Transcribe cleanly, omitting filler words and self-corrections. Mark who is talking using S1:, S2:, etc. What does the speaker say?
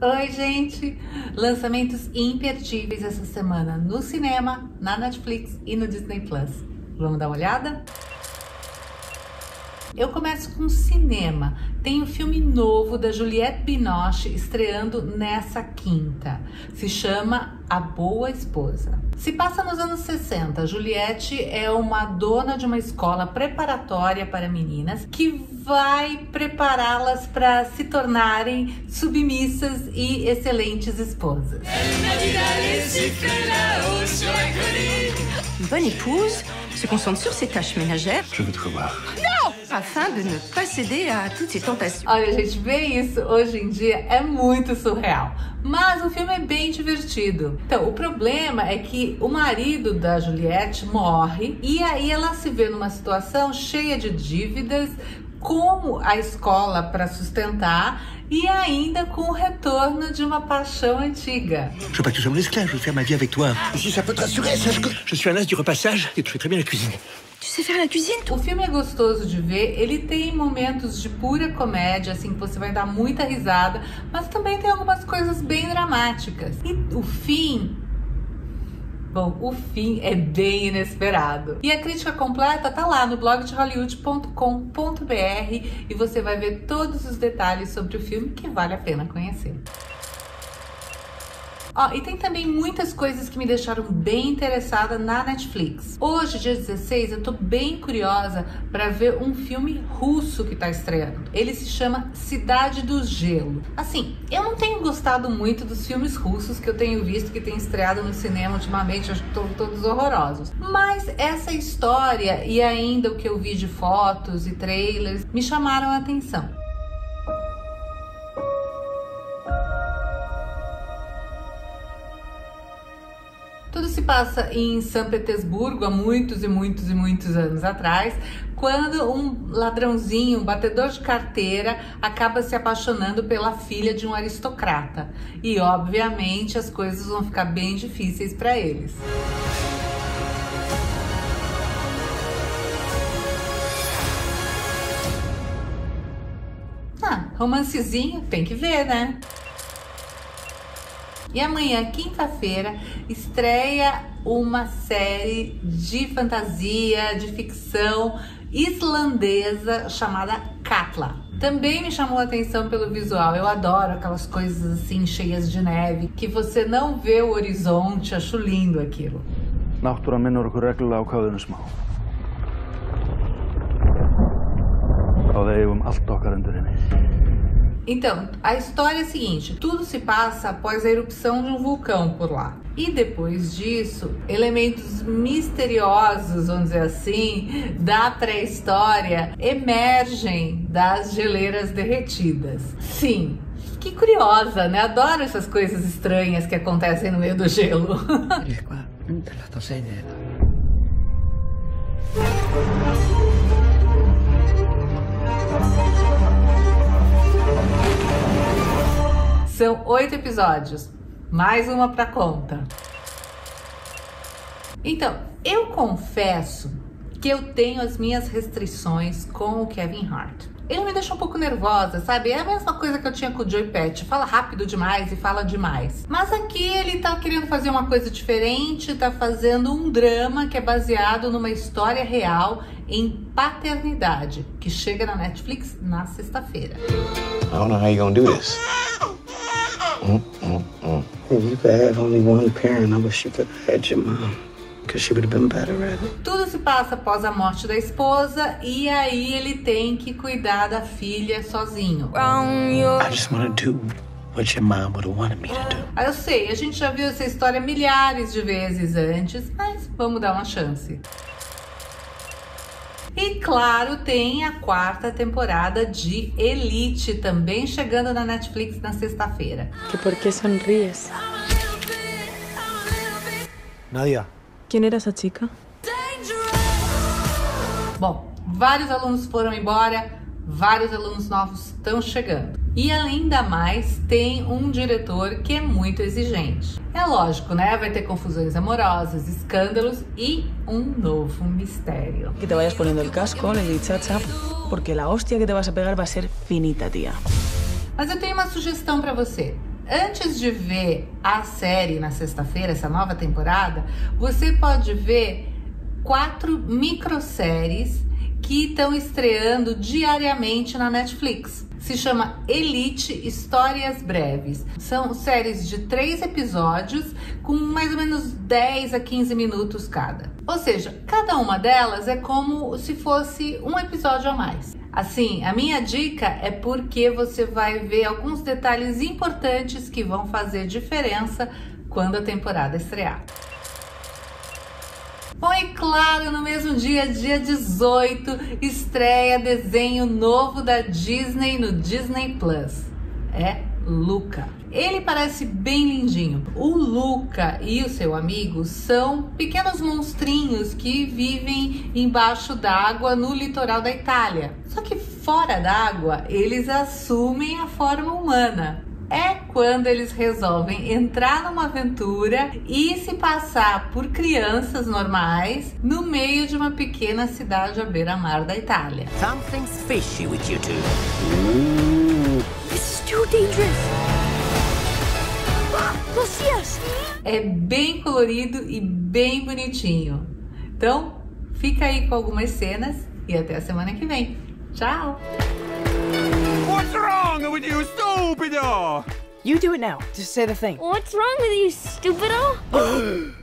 S1: Oi, gente! Lançamentos imperdíveis essa semana no cinema, na Netflix e no Disney Plus. Vamos dar uma olhada? Eu começo com cinema. Tem um filme novo da Juliette Binoche estreando nessa quinta. Se chama A Boa Esposa. Se passa nos anos 60. Juliette é uma dona de uma escola preparatória para meninas que vai prepará-las para se tornarem submissas e excelentes esposas.
S2: Une bonne épouse se concentre sur ses tâches ménagères.
S3: Je veux te revoir.
S2: Non! Afin de ne pas céder à toutes ces tentations.
S1: Olha, gente, ver isso hoje em dia é muito surreal. Mas o filme é bem divertido. Então, o problema é que o marido da Juliette morre e aí ela se vê numa situação cheia de dívidas, com a escola para sustentar e ainda com o retorno de uma paixão antiga.
S3: Je veux pas que tu sois mon esclave, je veux faire ma vie avec toi. Et si ça peut te rassurer, sache que je suis un as du repassage et tu fais très bien la cuisine.
S2: Tu sais faire la cuisine, toi?
S1: O filme é gostoso de ver, ele tem momentos de pura comédia, assim, que você vai dar muita risada, mas também tem algumas coisas bem dramáticas. E o fim... Bom, o fim é bem inesperado. E a crítica completa tá lá no blog de hollywood.com.br e você vai ver todos os detalhes sobre o filme que vale a pena conhecer. E tem também muitas coisas que me deixaram bem interessada na Netflix. Hoje, dia 16, eu tô bem curiosa para ver um filme russo que tá estreando. Ele se chama Cidade do Gelo. Assim, eu não tenho gostado muito dos filmes russos que eu tenho visto que tem estreado no cinema ultimamente, acho que estão todos horrorosos. Mas essa história e ainda o que eu vi de fotos e trailers me chamaram a atenção. Tudo se passa em São Petersburgo há muitos anos atrás, quando um ladrãozinho, um batedor de carteira, acaba se apaixonando pela filha de um aristocrata. E, obviamente, as coisas vão ficar bem difíceis para eles. Romancezinho, tem que ver, né? E amanhã, quinta-feira, estreia uma série de fantasia, de ficção islandesa chamada Katla. Também me chamou a atenção pelo visual. Eu adoro aquelas coisas assim cheias de neve, que você não vê o horizonte, acho lindo aquilo.
S4: Náttúran minnir okkur reglulega á hvað við erum smá. Þá við eigum allt okkar undir henni.
S1: Então, a história é a seguinte, tudo se passa após a erupção de um vulcão por lá. E depois disso, elementos misteriosos, vamos dizer assim, da pré-história emergem das geleiras derretidas. Sim, que curiosa, né? Adoro essas coisas estranhas que acontecem no meio do gelo. São 8 episódios, mais uma pra conta. Então, eu confesso que eu tenho as minhas restrições com o Kevin Hart. Ele me deixa um pouco nervosa, sabe? É a mesma coisa que eu tinha com o Joey Pesci. Fala rápido demais e fala demais. Mas aqui ele tá querendo fazer uma coisa diferente, tá fazendo um drama que é baseado numa história real em paternidade, que chega na Netflix na sexta-feira.
S5: I don't know how you're gonna do this. If you could have only one parent, I wish you could have had your mom. Because she would have been better at it.
S1: Tudo se passa após a morte da esposa e aí ele tem que cuidar da filha sozinho.
S5: I just want to do what your mom would have wanted me to do.
S1: Eu sei, a gente já viu essa história milhares de vezes antes, mas vamos dar uma chance. E claro, tem a 4ª temporada de Elite, também chegando na Netflix na sexta-feira.
S6: ¿Que por qué sonríes?
S4: Nadia.
S6: ¿Quién era esa chica?
S1: Bom, vários alunos foram embora, vários alunos novos estão chegando. E ainda mais, tem um diretor que é muito exigente. É lógico, né? Vai ter confusões amorosas, escândalos e um novo mistério.
S6: Que te vayas poniendo el casco, Lady Chacha, porque la hostia que te vas a pegar va a ser finita, tía.
S1: Mas eu tenho uma sugestão para você. antes de ver a série na sexta-feira, essa nova temporada, você pode ver 4 microséries que estão estreando diariamente na Netflix. Se chama Elite Histórias Breves. São séries de 3 episódios com mais ou menos 10 a 15 minutos cada. Ou seja, cada uma delas é como se fosse um episódio a mais. Assim, a minha dica é porque você vai ver alguns detalhes importantes que vão fazer diferença quando a temporada estrear. Bom, e claro, no mesmo dia 18, estreia desenho novo da Disney no Disney Plus. É Luca. Ele parece bem lindinho. O Luca e o seu amigo são pequenos monstrinhos que vivem embaixo d'água no litoral da Itália. Só que fora d'água, eles assumem a forma humana. É quando eles resolvem entrar numa aventura e se passar por crianças normais no meio de uma pequena cidade à beira-mar da Itália.
S7: Something's fishy with you two.
S2: This is too dangerous. Lucius!
S1: É bem colorido e bem bonitinho. Então, fica aí com algumas cenas e até a semana que vem. Tchau!
S8: What's wrong with you, stupido?
S6: You do it now. Just say the thing.
S2: What's wrong with you, stupido?